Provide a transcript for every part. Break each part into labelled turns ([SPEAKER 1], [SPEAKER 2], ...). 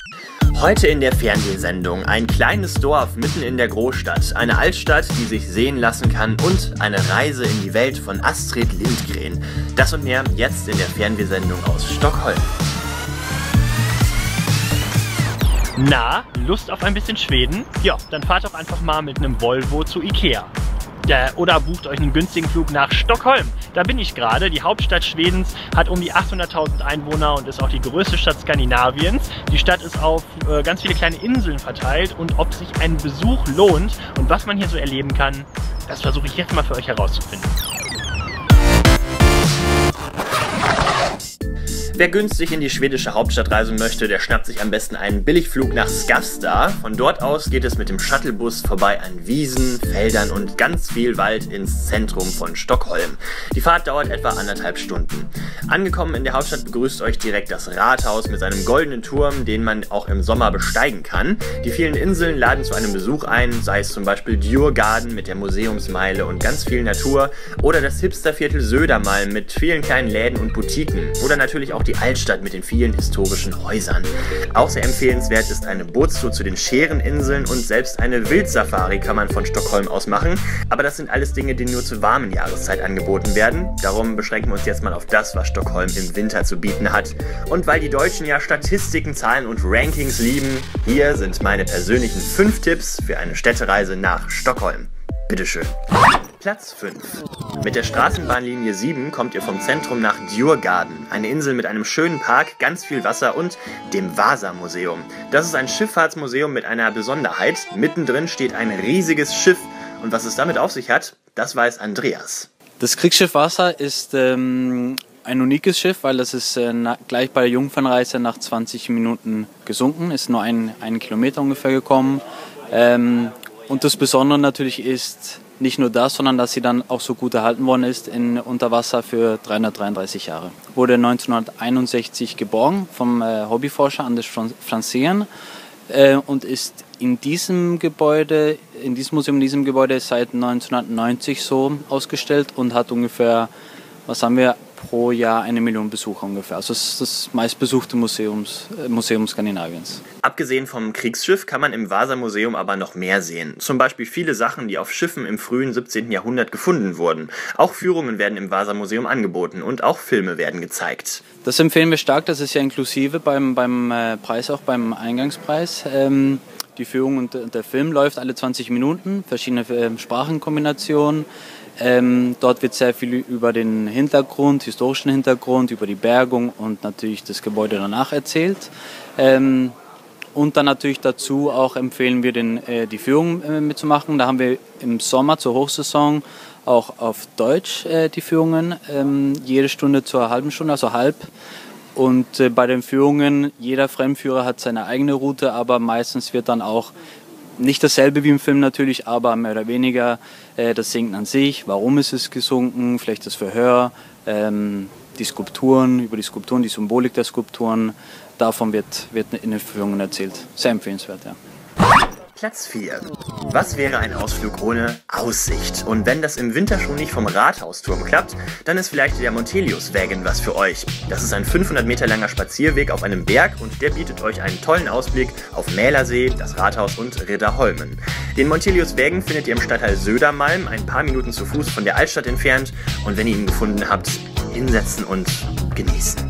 [SPEAKER 1] Heute in der Fernsehsendung ein kleines Dorf mitten in der Großstadt, eine Altstadt, die sich sehen lassen kann und eine Reise in die Welt von Astrid Lindgren. Das und mehr jetzt in der Fernsehsendung aus Stockholm.
[SPEAKER 2] Na, Lust auf ein bisschen Schweden? Ja, dann fahrt doch einfach mal mit einem Volvo zu Ikea. Oder bucht euch einen günstigen Flug nach Stockholm. Da bin ich gerade. Die Hauptstadt Schwedens hat um die 800.000 Einwohner und ist auch die größte Stadt Skandinaviens. Die Stadt ist auf ganz viele kleine Inseln verteilt und ob sich ein Besuch lohnt und was man hier so erleben kann, das versuche ich jetzt mal für euch herauszufinden.
[SPEAKER 1] Wer günstig in die schwedische Hauptstadt reisen möchte, der schnappt sich am besten einen Billigflug nach Skavsta. Von dort aus geht es mit dem Shuttlebus vorbei an Wiesen, Feldern und ganz viel Wald ins Zentrum von Stockholm. Die Fahrt dauert etwa 1,5 Stunden. Angekommen in der Hauptstadt begrüßt euch direkt das Rathaus mit seinem goldenen Turm, den man auch im Sommer besteigen kann. Die vielen Inseln laden zu einem Besuch ein, sei es zum Beispiel Djurgården mit der Museumsmeile und ganz viel Natur oder das Hipsterviertel Södermalm mit vielen kleinen Läden und Boutiquen oder natürlich auch die Altstadt mit den vielen historischen Häusern. Auch sehr empfehlenswert ist eine Bootstour zu den Schereninseln und selbst eine Wildsafari kann man von Stockholm aus machen. Aber das sind alles Dinge, die nur zur warmen Jahreszeit angeboten werden. Darum beschränken wir uns jetzt mal auf das, was Stockholm im Winter zu bieten hat. Und weil die Deutschen ja Statistiken, Zahlen und Rankings lieben, hier sind meine persönlichen 5 Tipps für eine Städtereise nach Stockholm. Bitteschön. Platz 5. Mit der Straßenbahnlinie 7 kommt ihr vom Zentrum nach Djurgården, eine Insel mit einem schönen Park, ganz viel Wasser und dem Vasa-Museum. Das ist ein Schifffahrtsmuseum mit einer Besonderheit. Mittendrin steht ein riesiges Schiff und was es damit auf sich hat, das weiß Andreas.
[SPEAKER 3] Das Kriegsschiff Vasa ist ein unikes Schiff, weil das ist gleich bei der Jungfernreise nach 20 Minuten gesunken, ist nur einen Kilometer ungefähr gekommen. Und das Besondere natürlich ist nicht nur das, sondern dass sie dann auch so gut erhalten worden ist unter Wasser für 333 Jahre. Wurde 1961 geborgen vom Hobbyforscher Anders Franzén und ist in diesem Museum, in diesem Gebäude seit 1990 so ausgestellt und hat ungefähr, pro Jahr 1 Million Besucher ungefähr. Also es ist das meistbesuchte Museum Skandinaviens.
[SPEAKER 1] Abgesehen vom Kriegsschiff kann man im Vasa-Museum aber noch mehr sehen. Zum Beispiel viele Sachen, die auf Schiffen im frühen 17. Jahrhundert gefunden wurden. Auch Führungen werden im Vasa-Museum angeboten und auch Filme werden gezeigt.
[SPEAKER 3] Das empfehlen wir stark, das ist ja inklusive beim Preis, auch beim Eingangspreis. Die Führung und der Film läuft alle 20 Minuten, verschiedene Sprachenkombinationen. Dort wird sehr viel über den historischen Hintergrund, über die Bergung und natürlich das Gebäude danach erzählt. Und dann natürlich dazu auch empfehlen wir, die Führung mitzumachen. Da haben wir im Sommer zur Hochsaison auch auf Deutsch die Führungen, jede Stunde zur halben Stunde, also halb. Und bei den Führungen, jeder Fremdführer hat seine eigene Route, aber meistens wird dann auch nicht dasselbe wie im Film natürlich, aber mehr oder weniger das Sinken an sich, warum ist es gesunken, vielleicht das Verhör, die Skulpturen, die Symbolik der Skulpturen, davon wird in den Führungen erzählt. Sehr empfehlenswert, ja.
[SPEAKER 1] Platz 4. Was wäre ein Ausflug ohne Aussicht? Und wenn das im Winter schon nicht vom Rathausturm klappt, dann ist vielleicht der Monteliusvägen was für euch. Das ist ein 500 Meter langer Spazierweg auf einem Berg und der bietet euch einen tollen Ausblick auf Mälersee, das Rathaus und Riddarholmen. Den Monteliusvägen findet ihr im Stadtteil Södermalm, ein paar Minuten zu Fuß von der Altstadt entfernt. Und wenn ihr ihn gefunden habt, hinsetzen und genießen.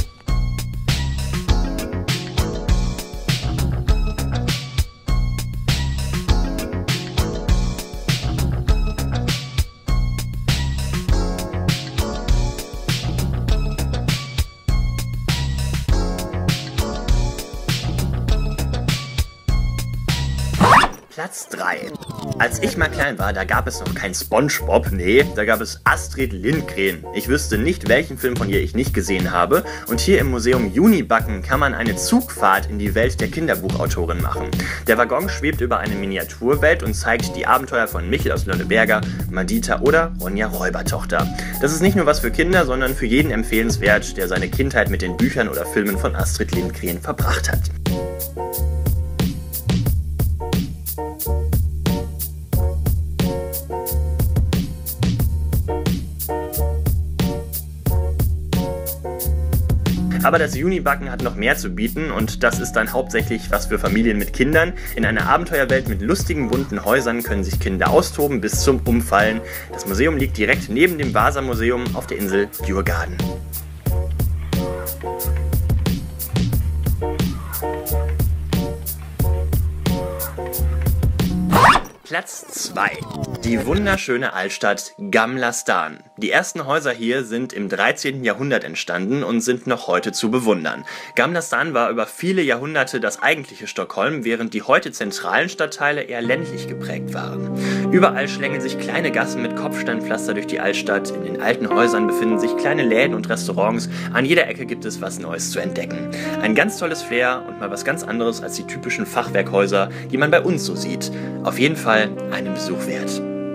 [SPEAKER 1] Platz 3. Als ich mal klein war, da gab es noch kein SpongeBob, nee, da gab es Astrid Lindgren. Ich wüsste nicht, welchen Film von ihr ich nicht gesehen habe. Und hier im Museum Junibacken kann man eine Zugfahrt in die Welt der Kinderbuchautorin machen. Der Waggon schwebt über eine Miniaturwelt und zeigt die Abenteuer von Michel aus Lönneberger, Madita oder Ronja Räubertochter. Das ist nicht nur was für Kinder, sondern für jeden empfehlenswert, der seine Kindheit mit den Büchern oder Filmen von Astrid Lindgren verbracht hat. Aber das Junibacken hat noch mehr zu bieten und das ist dann hauptsächlich was für Familien mit Kindern. In einer Abenteuerwelt mit lustigen, bunten Häusern können sich Kinder austoben bis zum Umfallen. Das Museum liegt direkt neben dem Vasa-Museum auf der Insel Djurgården. Platz 2. Die wunderschöne Altstadt Gamla Stan. Die ersten Häuser hier sind im 13. Jahrhundert entstanden und sind noch heute zu bewundern. Gamla Stan war über viele Jahrhunderte das eigentliche Stockholm, während die heute zentralen Stadtteile eher ländlich geprägt waren. Überall schlängeln sich kleine Gassen mit Kopfsteinpflaster durch die Altstadt. In den alten Häusern befinden sich kleine Läden und Restaurants. An jeder Ecke gibt es was Neues zu entdecken. Ein ganz tolles Flair und mal was ganz anderes als die typischen Fachwerkhäuser, die man bei uns so sieht. Auf jeden Fall einen Besuch wert.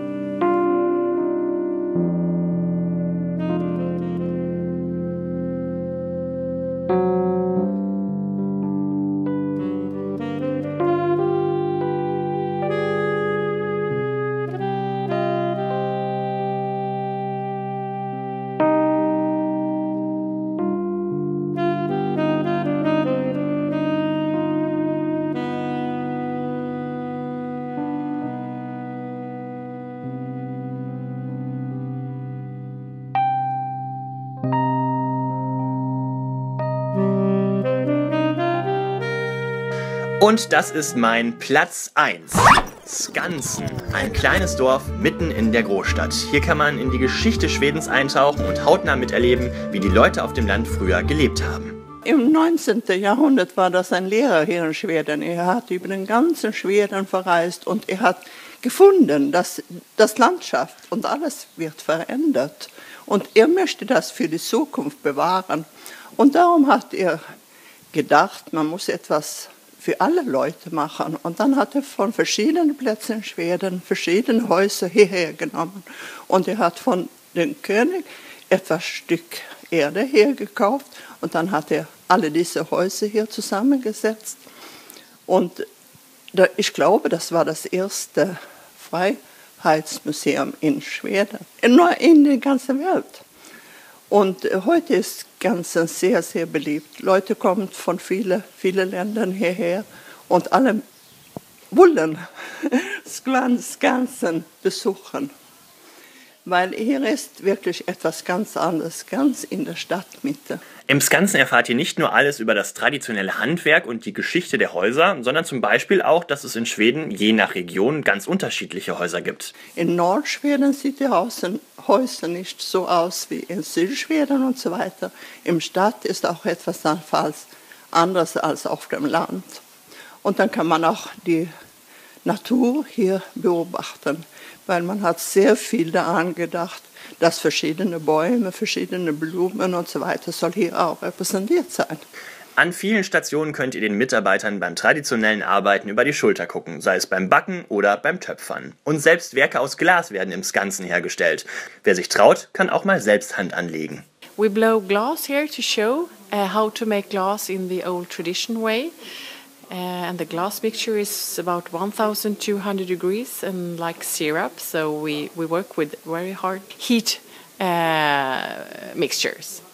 [SPEAKER 1] Und das ist mein Platz 1. Skansen, ein kleines Dorf mitten in der Großstadt. Hier kann man in die Geschichte Schwedens eintauchen und hautnah miterleben, wie die Leute auf dem Land früher gelebt haben.
[SPEAKER 4] Im 19. Jahrhundert war das ein Lehrer hier in Schweden. Er hat über den ganzen Schweden verreist und er hat gefunden, dass das Landschaft und alles wird verändert. Und er möchte das für die Zukunft bewahren. Und darum hat er gedacht, man muss etwas für alle Leute machen. Und dann hat er von verschiedenen Plätzen in Schweden verschiedene Häuser hierher genommen. Und er hat von dem König etwas Stück Erde hergekauft. Und dann hat er alle diese Häuser hier zusammengesetzt. Und ich glaube, das war das erste Freiheitsmuseum in Schweden, in der ganzen Welt. Und heute ist Skansen sehr, sehr beliebt. Leute kommen von vielen Ländern hierher und alle wollen Skansen besuchen. Weil hier ist wirklich etwas ganz anderes, ganz in der Stadtmitte.
[SPEAKER 1] Im Skansen erfahrt ihr nicht nur alles über das traditionelle Handwerk und die Geschichte der Häuser, sondern zum Beispiel auch, dass es in Schweden je nach Region ganz unterschiedliche Häuser gibt.
[SPEAKER 4] In Nordschweden sieht die Häuser nicht so aus wie in Südschweden und so weiter. Im Stadt ist auch etwas anderes als auf dem Land. Und dann kann man auch die Natur hier beobachten, weil man hat sehr viel daran gedacht, dass verschiedene Bäume, verschiedene Blumen und so weiter soll hier auch repräsentiert sein.
[SPEAKER 1] An vielen Stationen könnt ihr den Mitarbeitern beim traditionellen Arbeiten über die Schulter gucken, sei es beim Backen oder beim Töpfern. Und selbst Werke aus Glas werden im Skansen hergestellt. Wer sich traut, kann auch mal selbst Hand anlegen.
[SPEAKER 5] We blow glass here to show how to make glass in the old tradition way. And the glass mixture is about 1200 degrees and like syrup, so we work with very hard heat mixtures.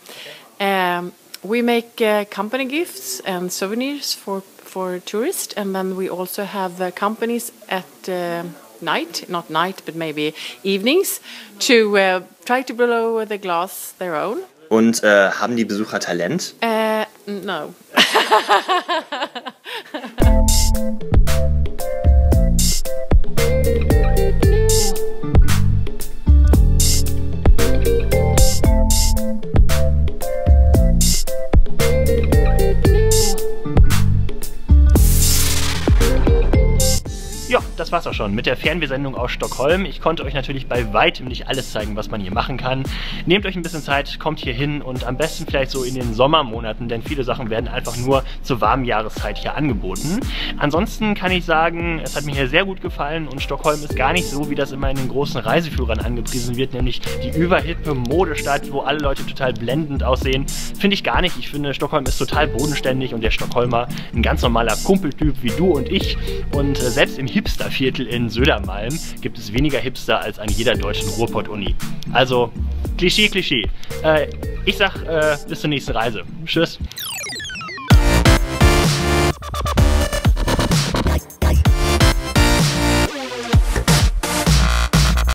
[SPEAKER 5] We make company gifts and souvenirs for tourists, and then we also have companies at night, not night, but maybe evenings, to try to blow the glass their own.
[SPEAKER 1] Und haben die Besucher Talent?
[SPEAKER 5] No.
[SPEAKER 2] Ja, das war's auch schon mit der Fernwehrsendung aus Stockholm. Ich konnte euch natürlich bei weitem nicht alles zeigen, was man hier machen kann. Nehmt euch ein bisschen Zeit, kommt hier hin und am besten vielleicht so in den Sommermonaten, denn viele Sachen werden einfach nur zur warmen Jahreszeit hier angeboten. Ansonsten kann ich sagen, es hat mir hier sehr gut gefallen und Stockholm ist gar nicht so, wie das immer in den großen Reiseführern angepriesen wird, nämlich die überhippe Modestadt, wo alle Leute total blendend aussehen. Finde ich gar nicht. Ich finde, Stockholm ist total bodenständig und der Stockholmer ein ganz normaler Kumpeltyp wie du und ich. Und selbst im Hipster Viertel in Södermalm gibt es weniger Hipster als an jeder deutschen Ruhrpott-Uni. Also, Klischee, Klischee. Ich sag bis zur nächsten Reise. Tschüss.